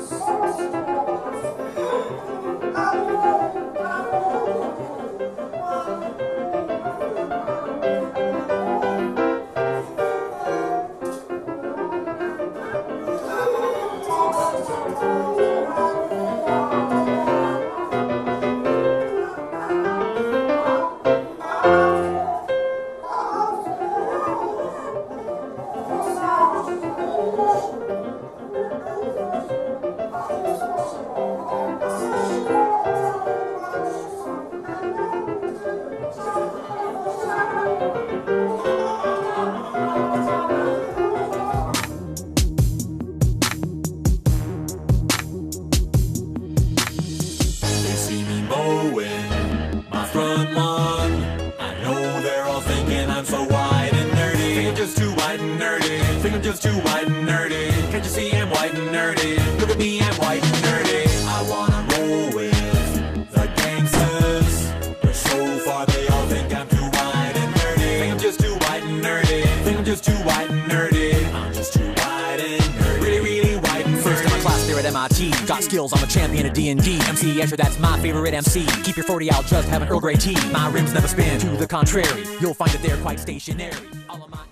My front lawn, I know they're all thinking I'm so white and nerdy. Think I'm just too white and nerdy. Think I'm just too white and nerdy. Can't you see I'm white and nerdy? Look at me, I'm white and nerdy. I wanna roll with the gangsters, but so far they all think I'm too white and nerdy. Think I'm just too white and nerdy. Think I'm just too white and nerdy. I'm just too white and nerdy. Really, really white and nerdy. First in my class there at MIT. Got skills, I'm a champion of D&D. MC Escher, that's my favorite MC. Keep your 40 out, just have an Earl Grey tea. My rims never spin, to the contrary. You'll find that they're quite stationary. All of my